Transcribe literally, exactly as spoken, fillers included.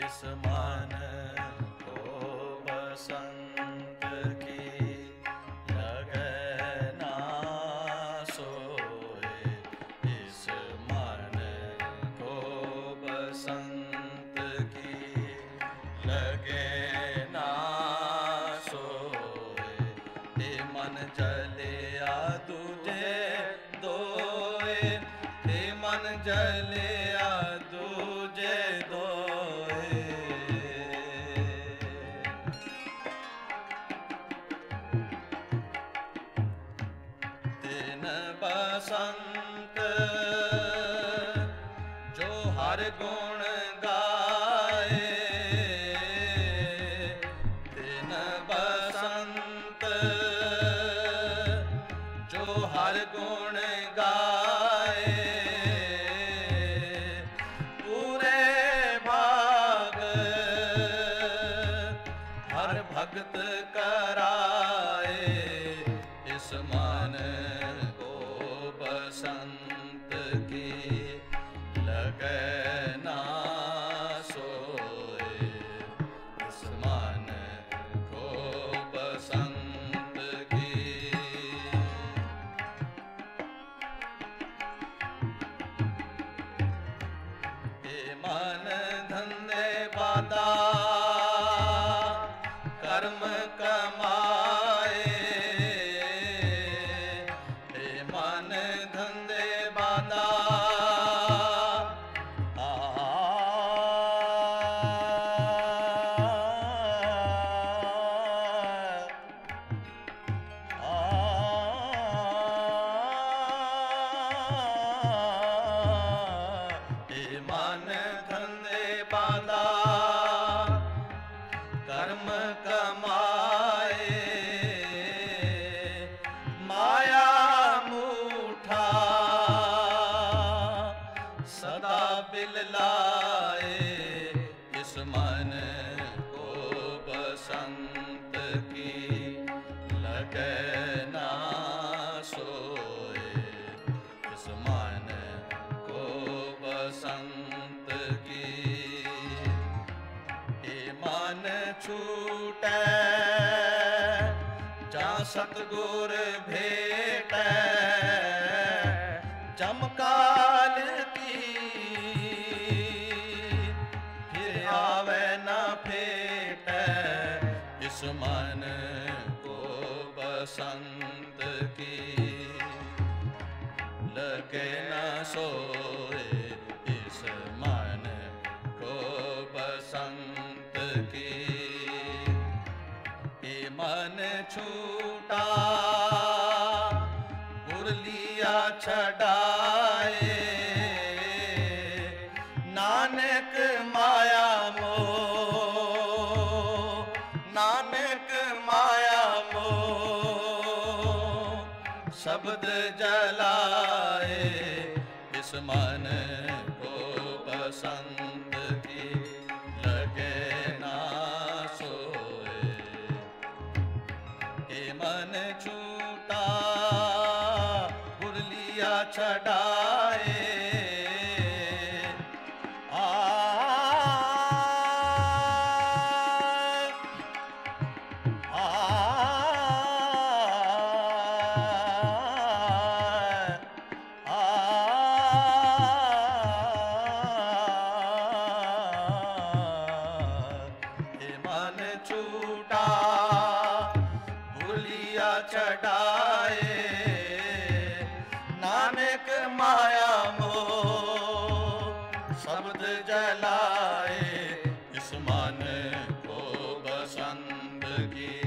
इस मन को बसंत की लगे ना सोए। इस मन को बसंत की लगे ना सोए। हे मन जलिया तुझे दोए। हे मन जलिया तुझे दोए। दिन बसंत जो हर गुण गाए। दिन बसंत जो हर गुण गाए। पूरे भाग हर भक्त कराए। इस मन को बसंत की लगे ना सोए। इस मन को बसंत की हे मन धंधे बाधा कर्म कमाए। हे मन धंधे बाधा आ, हे मन धंधे बाधा कर्म कमाए। माया मूठा सदा बिललाए। इस मन को बसंत की लगे ना सोए। इस मन को बसंत की हे मन छूटे जा सतगुर भेटे। जमकाल की फिर आवे न फेटे। इस मन को बसंत की लगे न सोए। इस मन को बसंत की हे मन छूटा मुरलिया छड़ाए। नानक माया मोह नानक माया मोह शब्द जलाए। इस मन को बसंत की लगे ना सोए। हे मन छूटा मुरलिया छड़ाए। आ, आ, आ, हे मन छूटा भूलिया चढ़ाए। नानक माया मोह शब्द जलाए। इस मन को बसंत की